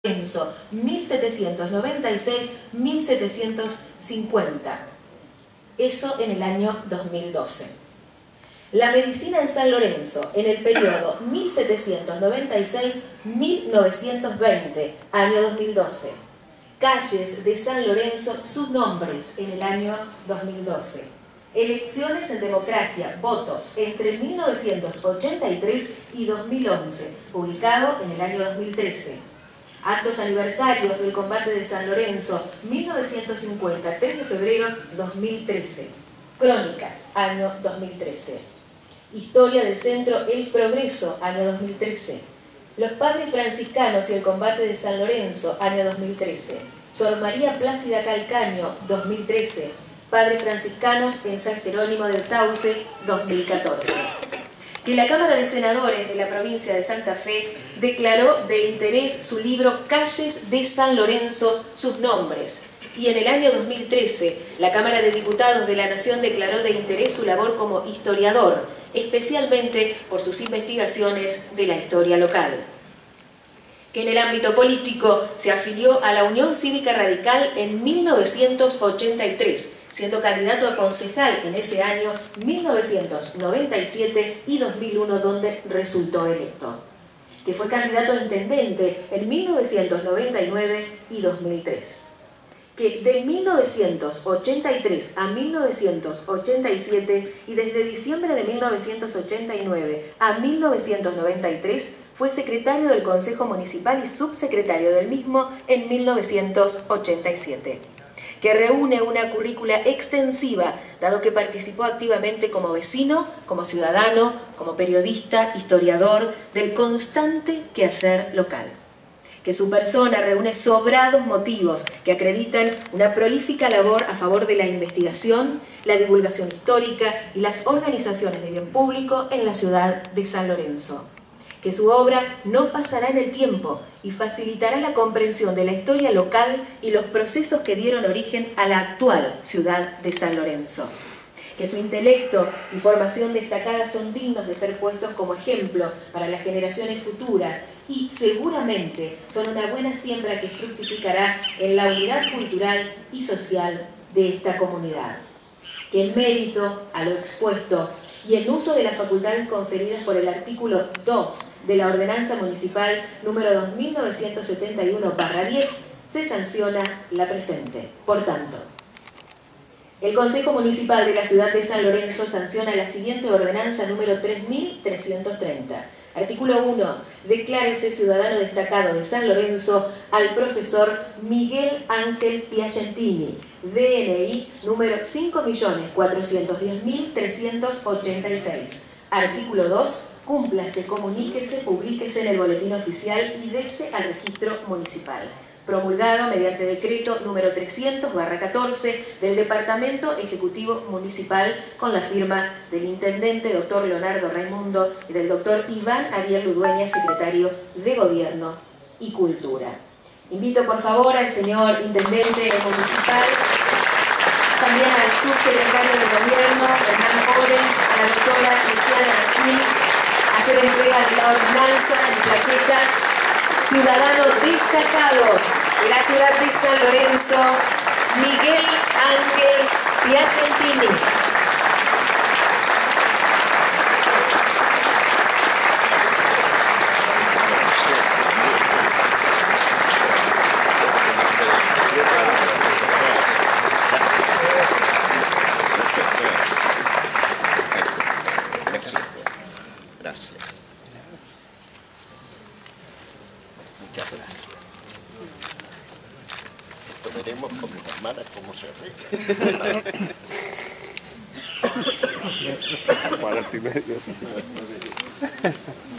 Lorenzo, 1796-1750. Eso en el año 2012. La medicina en San Lorenzo, en el periodo 1796-1920, año 2012. Calles de San Lorenzo, sus nombres, en el año 2012. Elecciones en democracia, votos, entre 1983 y 2011, publicado en el año 2013. Actos aniversarios del combate de San Lorenzo, 1950, 3 de febrero 2013. Crónicas, año 2013. Historia del Centro El Progreso, año 2013. Los Padres Franciscanos y el combate de San Lorenzo, año 2013. Sor María Plácida Calcaño, 2013. Padres Franciscanos en San Jerónimo del Sauce, 2014. Que la Cámara de Senadores de la provincia de Santa Fe declaró de interés su libro Calles de San Lorenzo, sus nombres. Y en el año 2013, la Cámara de Diputados de la Nación declaró de interés su labor como historiador, especialmente por sus investigaciones de la historia local. Que en el ámbito político se afilió a la Unión Cívica Radical en 1983, siendo candidato a concejal en ese año 1997 y 2001, donde resultó electo. Que fue candidato a intendente en 1999 y 2003. Que de 1983 a 1987 y desde diciembre de 1989 a 1993 fue secretario del Consejo Municipal y subsecretario del mismo en 1987. Que reúne una currícula extensiva, dado que participó activamente como vecino, como ciudadano, como periodista, historiador, del constante quehacer local. Que su persona reúne sobrados motivos que acreditan una prolífica labor a favor de la investigación, la divulgación histórica y las organizaciones de bien público en la ciudad de San Lorenzo. Que su obra no pasará en el tiempo y facilitará la comprensión de la historia local y los procesos que dieron origen a la actual ciudad de San Lorenzo. Que su intelecto y formación destacada son dignos de ser puestos como ejemplo para las generaciones futuras y seguramente son una buena siembra que fructificará en la unidad cultural y social de esta comunidad. Que el mérito a lo expuesto y el uso de las facultades conferidas por el artículo 2 de la Ordenanza Municipal número 2971/10 se sanciona la presente. Por tanto, el Consejo Municipal de la Ciudad de San Lorenzo sanciona la siguiente ordenanza número 3330. Artículo 1. Declárese ciudadano destacado de San Lorenzo al profesor Miguel Ángel Piagentini, DNI número 5.410.386. Artículo 2. Cúmplase, comuníquese, publíquese en el boletín oficial y dese al registro municipal. Promulgado mediante decreto número 300/14 del Departamento Ejecutivo Municipal con la firma del Intendente Dr. Leonardo Raimundo y del Dr. Iván Ariel Ludueña, Secretario de Gobierno y Cultura. Invito por favor al señor Intendente Municipal, también al Subsecretario de Gobierno, Hernán Oren, a la doctora Luciana Martín, a hacer entrega de la ordenanza y plaqueta ciudadano destacado de la ciudad de San Lorenzo, Miguel Ángel Piagentini. Gracias. Muchas gracias. Esto veremos con mis hermanas cómo se ríen. 40 y medio.